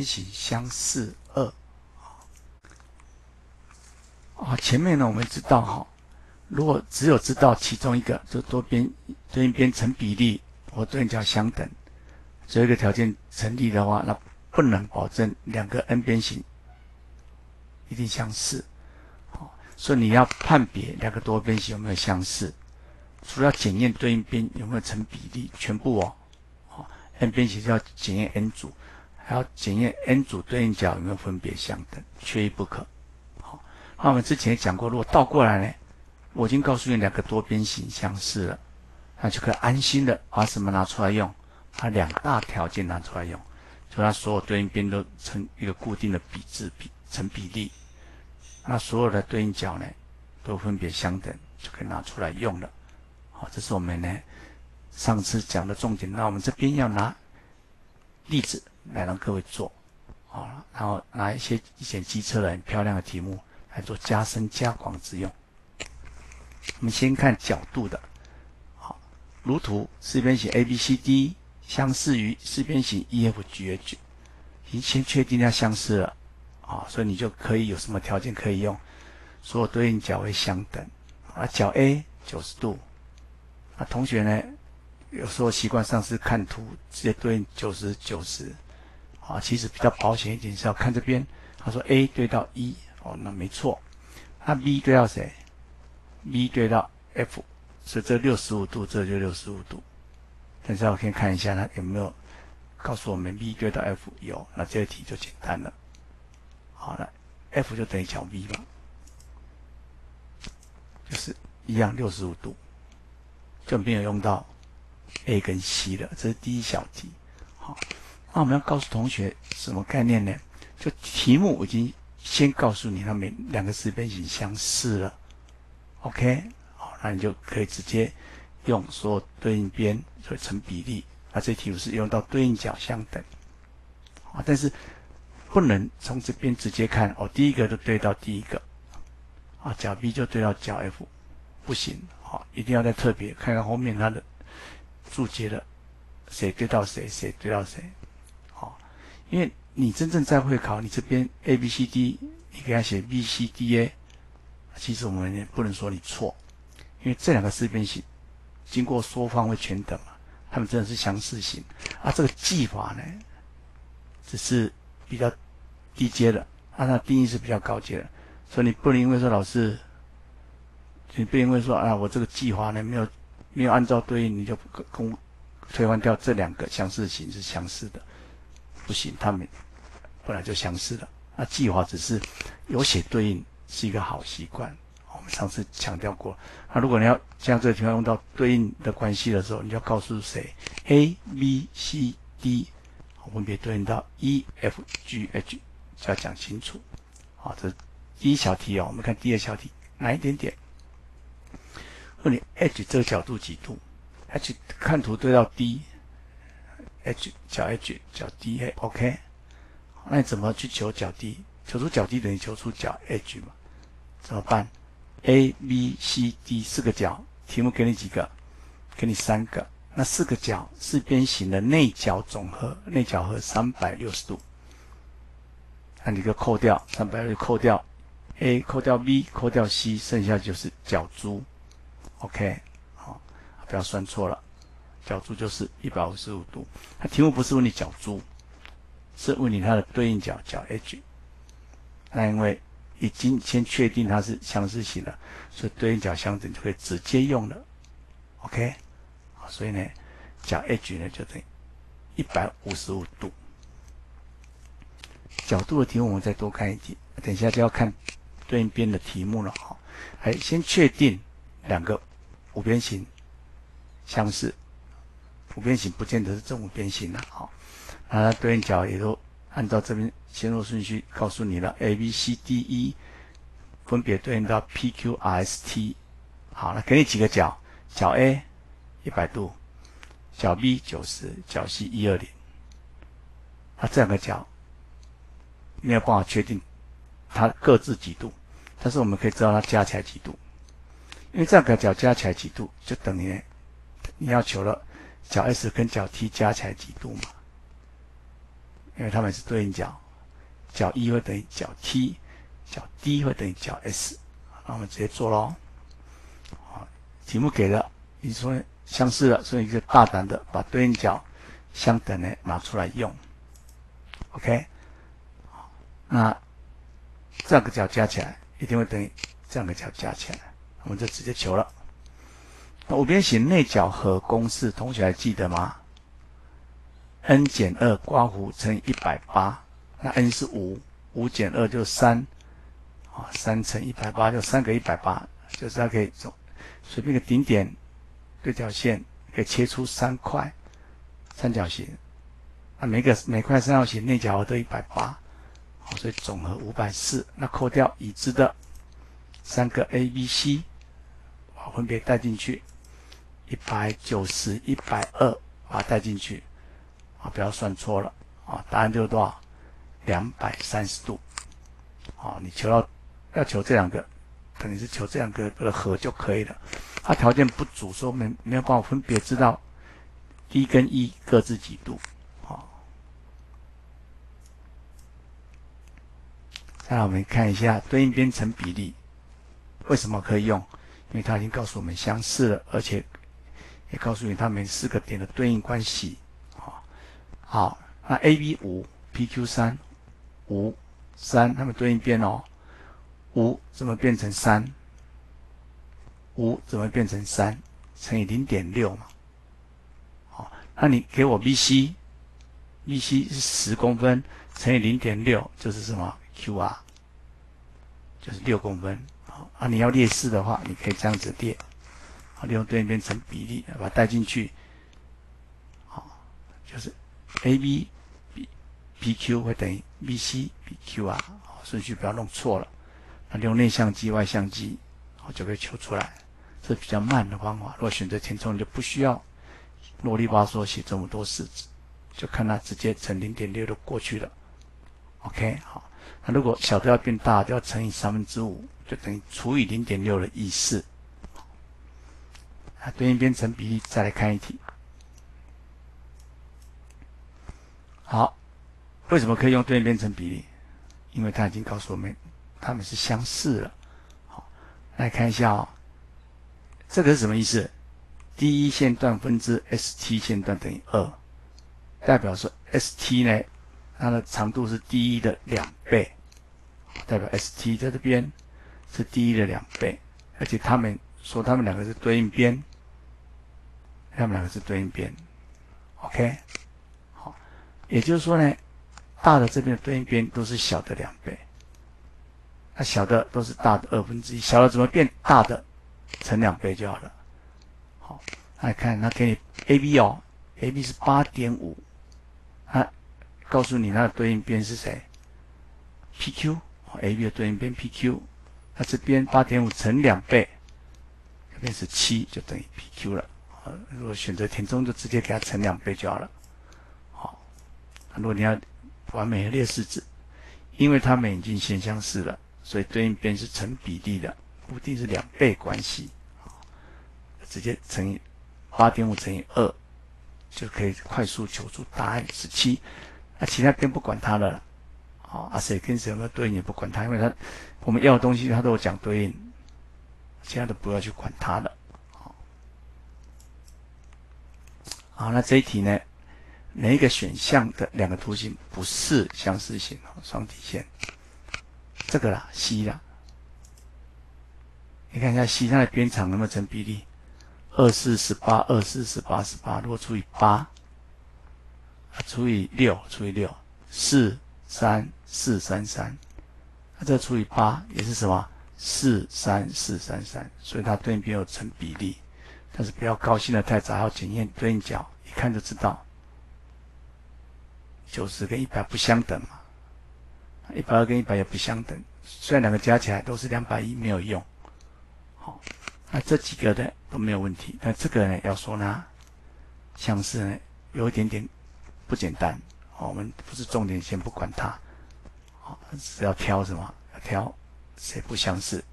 边形相似2。前面呢我们知道如果只有知道其中一个，就对应边成比例或对应角相等，只有一个条件成立的话，那不能保证两个 n 边形一定相似。所以你要判别两个多边形有没有相似，除了要检验对应边有没有成比例，全部n 边形就要检验 n 组，还要检验 n 组对应角有没有分别相等，缺一不可。那我们之前也讲过，如果倒过来呢，我已经告诉你两个多边形相似了，那就可以安心的把什么拿出来用，把两大条件拿出来用，就它所有对应边都成一个固定的成比例，那所有的对应角呢都分别相等，就可以拿出来用了。这是我们呢上次讲的重点。那我们这边要拿例子来让各位做，然后拿一些以前机车的很漂亮的题目来做加深加广之用。我们先看角度的，如图四边形 ABCD 相似于四边形 EFGH， 已经先确定它相似了，所以你就可以有什么条件可以用，所有对应角为相等，角 A 90度，同学呢有时候习惯上是看图直接对应90 90，其实比较保险一点是要看这边，他说 A 对到 E，那没错。那 B 对到谁？ B 对到 F， 所以这65度，这就65度。但是我先看一下它有没有告诉我们 B 对到 F， 有，那这个题就简单了。好了 ，F 就等于角 B 嘛，就是一样65度，就没有用到 A 跟 C 了，这是第一小题。好，那我们要告诉同学什么概念呢？就题目我已经先告诉你，它们两个四边形相似了。OK， 好，那你就可以直接用所有对应边所以成比例。那这题是用到对应角相等，但是不能从这边直接看第一个就对到第一个，角 B 就对到角 F， 不行，一定要再特别看看后面它的注解的谁对到谁，谁对到谁，因为你真正在会考，你这边 ABCD 你给他写 BCDA， 其实我们也不能说你错，因为这两个四边形经过缩方会全等嘛，它们真的是相似型这个记法呢只是比较低阶的，它的定义是比较高阶的，所以你不能因为说老师，你不能因为说我这个记法呢没有按照对应，你就推翻掉这两个相似型是相似的，不行，它们本来就相似的。那记法只是有写对应是一个好习惯，我们上次强调过。那如果你要像这个情况用到对应的关系的时候，你就要告诉谁 A B C D 分别对应到 E F G H， 就要讲清楚。这是第一小题我们看第二小题，难一点点。问你 H 这个角度几度？ H 看图对到 D，H 角 H 角 D，OK， 那你怎么去求角 D？ 求出角 D 等于求出角 H 嘛？怎么办 ？A、B、C、D 四个角，题目给你几个？给你3个。那4个角四边形的内角总和，内角和360度，那你就扣掉360，扣掉 A， 扣掉 B， 扣掉 C， 剩下就是角珠。OK， 不要算错了。角珠就是155度，它题目不是问你角珠，是问你它的对应角角 H。那因为已经先确定它是相似型了，所以对应角相等就可以直接用了。OK， 所以呢，角 H 呢就等于155度。角度的题目我们再多看一题，等一下就要看对应边的题目了先确定两个五边形相似。五边形不见得是正五边形了，那对应角也都按照这边先后顺序告诉你了 ，A、B、C、D、E 分别对应到 P、Q、R、S、T。好，那给你几个角？角 A 100度，角 B 90，角 C 120。那这两个角没有办法确定它各自几度，但是我们可以知道它加起来几度，因为这两个角加起来几度，就等于你要求了角 S 跟角 T 加起来几度嘛？ 因为它们是对应角，角 E 会等于角 T， 角 D 会等于角 S。那我们直接做咯。题目给了，你说相似了，所以就大胆的把对应角相等的拿出来用。OK， 那这两个角加起来一定会等于这两个角加起来，我们就直接求了。那五边形内角和公式，同学还记得吗 ？n 减2括弧乘以180，那 n 是5，5减2就3， 3乘180就3个180，就是它可以随便一个顶点对角线可以切出3块三角形，那每块三角形内角和都180，所以总和540。那扣掉已知的3个 A、B、C， 分别带进去，190、120，把它带进去，不要算错了，答案就是多少？230度。你要求这两个，等于是求这两个的和就可以了。它条件不足，说没有办法分别知道 D 跟 E 各自几度。再来我们看一下对应边成比例，为什么可以用？因为它已经告诉我们相似了，而且也告诉你它们4个点的对应关系。好，那 AB 5 ，PQ 3，5 3，它们对应边哦。5怎么变成3？5怎么变成3？乘以 0.6 嘛。那你给我 BC 是10公分，乘以 0.6 就是什么 QR， 就是6公分。你要列式的话，你可以这样子列，利用对应边成比例把它带进去，就是 AB 比 PQ 会等于 BC 比 QR， 顺序不要弄错了。那利用内相机、外相机，就可以求出来。这是比较慢的方法。如果选择填充，你就不需要啰里吧嗦写这么多式子，就看它直接乘 0.6 就过去了。OK， 好。那如果小的要变大，就要乘以5/3，就等于除以 0.6 的意思。对应边成比例，再来看一题。好，为什么可以用对应边成比例？因为它已经告诉我们它们是相似了。好，来看一下这个是什么意思？第一线段分之 ST 线段等于2，代表说 ST 呢，它的长度是第一的2倍，代表 ST 在这边是第一的2倍，而且他们说他们两个是对应边，OK， 好，也就是说呢，大的这边的对应边都是小的2倍，那小的都是大的1/2，小的怎么变大的？乘2倍就好了。好，来看，那给你 AB 是 8.5， 它告诉你它的对应边是谁 ？PQ，AB 的对应边 PQ， 那这边 8.5 乘2倍，这边是7，就等于 PQ 了。如果选择填充，就直接给它乘2倍就好了。好，如果你要完美的列式子，因为它们已经线相似了，所以对应边是成比例的，不一定是2倍关系，直接乘以 8.5 乘以2，就可以快速求出答案17。那其他边不管它了，谁跟谁有没有对应也不管它，因为我们要的东西它都有讲对应，其他的不要去管它了。好，那这一题呢，哪一个选项的两个图形不是相似型双底线？这个啦 ，C 啦。你看一下 C 它的边长有没有成比例？24、18、24、18、18，如果除以8，除以6， 4、3、4、3、3，那这除以8也是什么？4、3、4、3、3，所以它对应边有成比例。但是不要高兴的太早，要检验对应角，一看就知道90跟100不相等嘛，120跟100也不相等。虽然两个加起来都是210，没有用。好，那这几个呢都没有问题，但这个呢要说呢，相似呢有一点点不简单。我们不是重点，先不管它，只要挑什么？要挑谁不相似。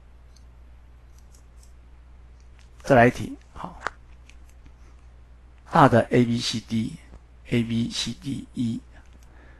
再来一题，好，大的 ABCD、ABCDE，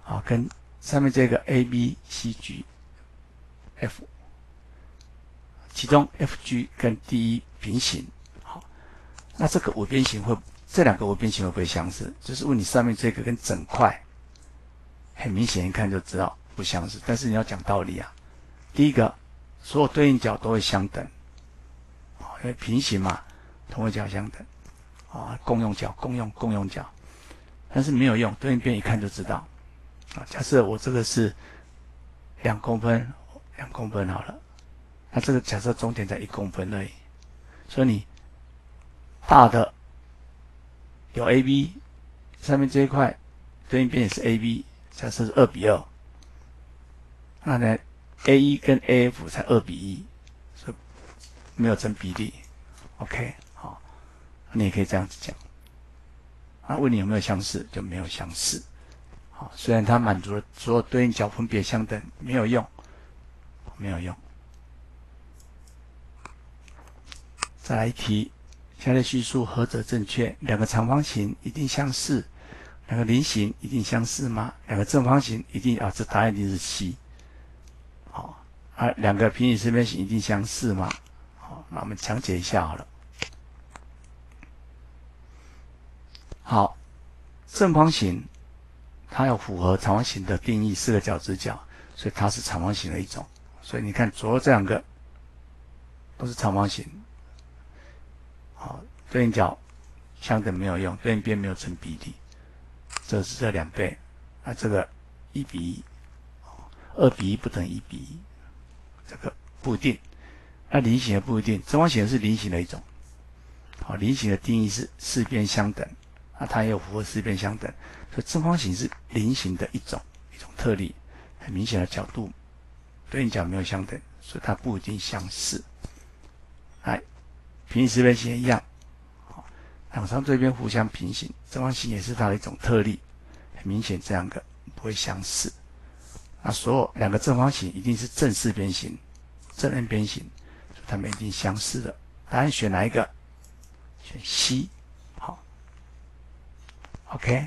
好，跟上面这个 A B C G F， 其中 F G 跟 D E 平行。好，那这个五边形这两个五边形会不会相似？就是问你上面这个跟整块，很明显一看就知道不相似。但是你要讲道理啊，第一个，所有对应角都会相等，因为平行嘛，同位角相等，共用角，共用角，但是没有用，对应边一看就知道。假设我这个是2公分，2公分好了，那这个假设中点在1公分而已，所以你大的有 AB， 上面这一块对应边也是 AB， 假设是2:2，那呢 A1 跟 AF 才2:1，所以没有成比例。OK， 好，你也可以这样子讲。那问你有没有相似，就没有相似。好，虽然它满足了所有对应角分别相等，没有用，没有用。再来一题，下列叙述何者正确？两个长方形一定相似，两个菱形一定相似吗？两个正方形一定这答案一定是 C。好，两个平行四边形一定相似吗？好，那我们讲解一下好了。好，正方形它要符合长方形的定义，4个角直角，所以它是长方形的一种。所以你看左右这两个都是长方形。好，对应角相等没有用，对应边没有成比例，这是这2倍。那这个1:1，2:1不等于1:1，这个不一定。那菱形的不一定，正方形是菱形的一种。好，菱形的定义是4边相等，那它也有符合4边相等，所以正方形是菱形的一种特例，很明显的角度对应角没有相等，所以它不一定相似。平行四边形一样，两张对边互相平行，正方形也是它的一种特例，很明显这两个不会相似。那所有两个正方形一定是正四边形、正 n 边形，所以它们一定相似的。答案选哪一个？选 C。好 ，OK。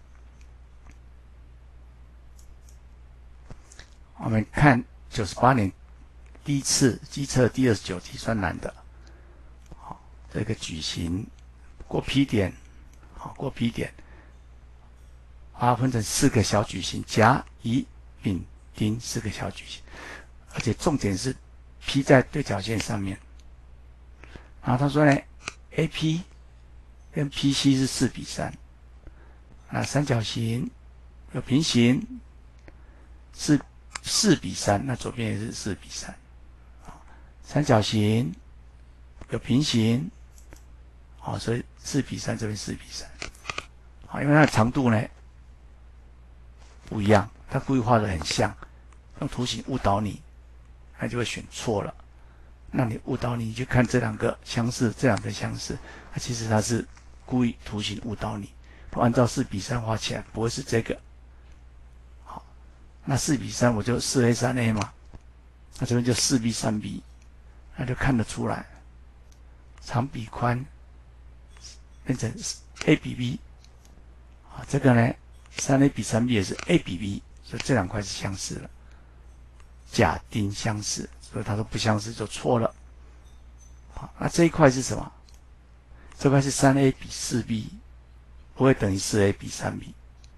我们看98年第一次机测第29题算难的。好，这个矩形过 P 点，好，过 P 点，把它分成4个小矩形，甲、乙、丙、丁4个小矩形，而且重点是 P 在对角线上面。然后他说呢 ，AP 跟 PC 是4:3，那三角形有平行是4:3，那左边也是4:3。三角形有平行，好，所以4:3，这边4:3。好，因为它的长度呢不一样，它故意画得很像，用图形误导你，那就会选错了。那你误导你去看这两个相似，这两个相似，那其实它是故意图形误导你。按照4:3画起来，不会是这个。好，那4:3我就4A3A 嘛，那这边就4B3B， 那就看得出来，长比宽变成 A:B， 啊，这个呢 3A:3B 也是 A:B， 所以这两块是相似的，甲丁相似，所以他说不相似就错了。好，那这一块是什么？这块是 3A:4B， 不会等于 4A:3B，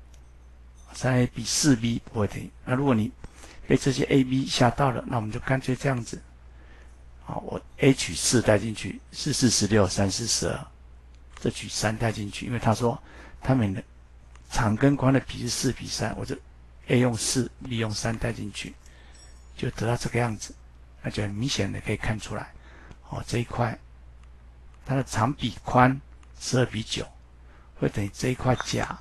3A:4B 不会等于。那如果你被这些 AB 吓到了，那我们就干脆这样子。好，我 A 取4带进去，4、4、16， 3、4、12，这取3带进去，因为他说他们的长跟宽的比是4:3，我就 A 用4，B 用3带进去，就得到这个样子，那就很明显的可以看出来，这一块它的长比宽12:9，会等于这一块甲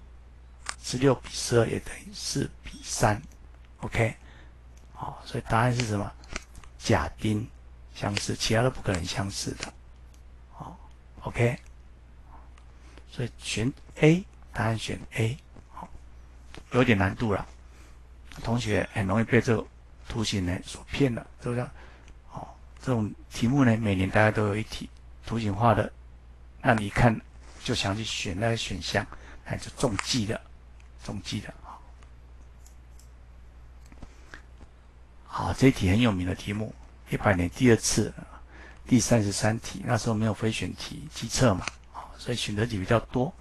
16:12，也等于4:3。OK， 好，所以答案是什么？甲丁相似，其他都不可能相似的。好 ，OK， 所以选 A， 答案选 A。好，有点难度了，同学很容易被这个图形呢所骗了，是不是？好，这种题目呢，每年大家都有一题图形化的，那你一看就想去选那个选项，那就中计了，中计了。 啊，这一题很有名的题目，100年第2次，第33题，那时候没有非选题，机测嘛，所以选择题比较多。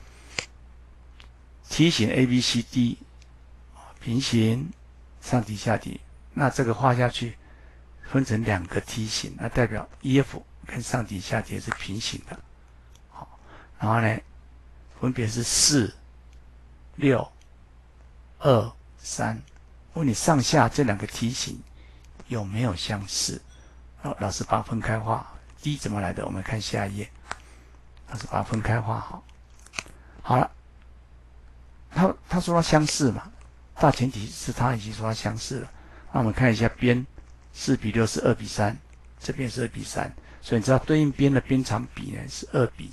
梯形 ABCD 平行，上底下底，那这个画下去分成2个梯形，那代表 EF 跟上底下底是平行的。好，然后呢，分别是4、6、2、3。问你上下这2个梯形有没有相似？老师把它分开画。D 怎么来的？我们看下一页。老师把它分开画好。好了，他说它相似嘛，大前提是他已经说它相似了。那我们看一下边4:6是2:3，这边是2:3，所以你知道对应边的边长比呢是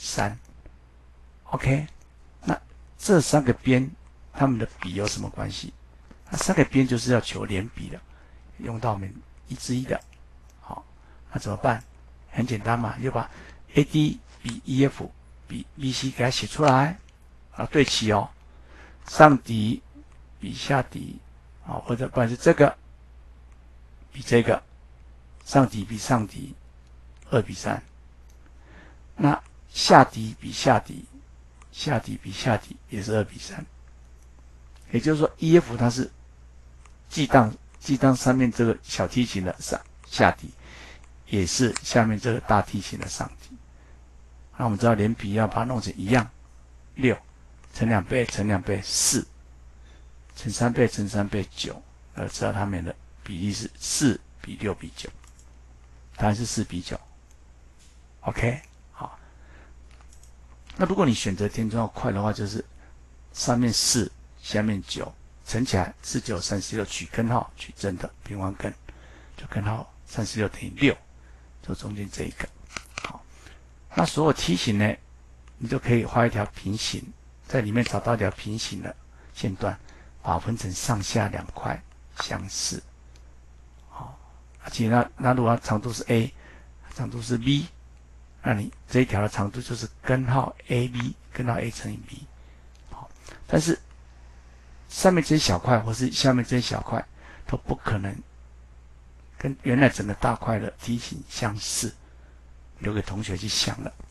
2:3。OK， 那这3个边它们的比有什么关系？那3个边就是要求连比的，用到我们1:1的。好，那怎么办？很简单嘛，就把 AD 比 EF 比 BC 给它写出来，啊，对齐哦。上底比下底，啊，或者不然是这个比这个，上底比上底2:3。那下底比下底，下底比下底也是2:3。也就是说 ，EF 它是既当上面这个小梯形的下底，也是下面这个大梯形的上底。那我们知道连比要把它弄成一样，6乘2倍乘2倍4，乘3倍乘3倍9，知道它们的比例是4:6:9，答案是4:9。OK， 好。那如果你选择填充要快的话，就是上面4，下面9，乘起来4、9、36，取根号，取真的平方根，就根号36等于6，就中间这一个。好，那所有梯形呢，你就可以画一条平行，在里面找到一条平行的线段，把它分成上下2块相似。好，其实那如果长度是 A， 长度是 B， 那你这一条的长度就是根号 AB， 根号 A 乘以 B。好，但是上面这一小块或是下面这一小块都不可能跟原来整个大块的梯形相似，留给同学去想了。